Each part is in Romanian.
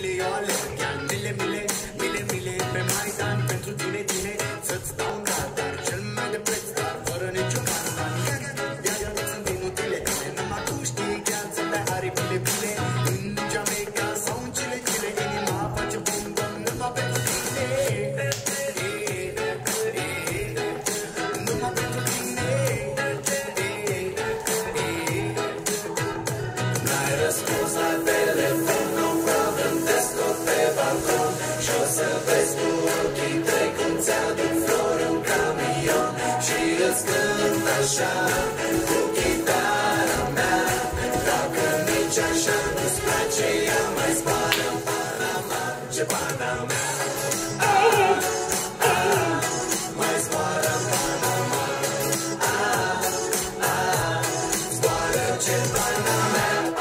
zile eu alerg, iar mile, mile, mile, mile pe Maidan pentru tine, tine, să-ți dau un radar cel mai de preț, dar fără niciun cancan. Iar sunt inutile tine, numai tu știi gheață pe aripile bile. În Jamaica sau în Chile, Chile, inima face bum bum numai pentru tine. Numai pentru tine. N-ai răspuns la telefon, no problem, te scot pe balcon și o să vezi cu ochii tăi cum ți-aduc flori în camion și îți cânt așa cu chitara mea. Dacă nici așa nu-ți place, ea mai zboară în Panama, ce Panama. Mai zboară în Panama, zboară ce Panama.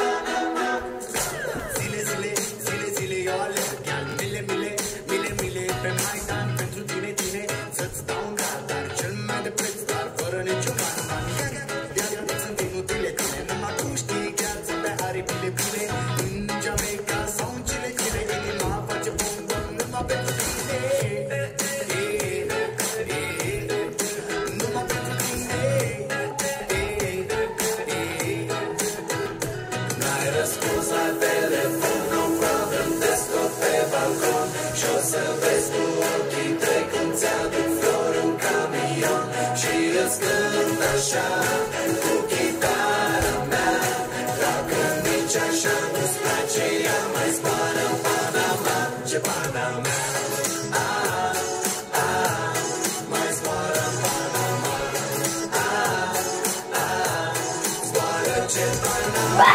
Zile, zile, zile, zile eu alerg, iar mile, mile, mile, mile pe Maidan pentru tine, tine, să-ți dau un radar cel mai de preț, dar fără niciun cancan. Iar sunt inutile tine, numai tu știi gheață pe aripile bile. În Jamaica sau în Chile, Chile, inima face bum bum numai pentru tine. Numai pentru tine. N-ai răspuns la telefon, no problem, te scot pe balcon și o să vezi cu ochii tăi cum ți-aduc flori în camion și îți cânt așa cu chitara mea. Dacă nici așa nu-ți place, ea mai zboară în Panama, ce Panama. Mai zboară în Panama, zboară ce Panama.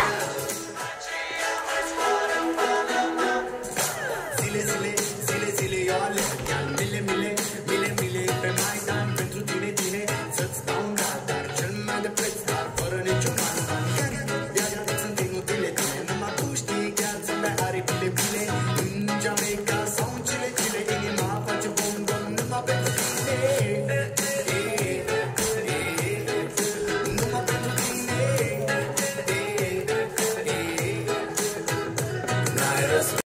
Zile, zile, zile, zile eu alerg, iar mile, mile, mile, mile pe Maidan pentru tine, tine, să-ți dau un radar cel mai de preț, dar fără niciun cancan. Iar sunt inutile tine, numai tu știi gheață pe aripile bile. În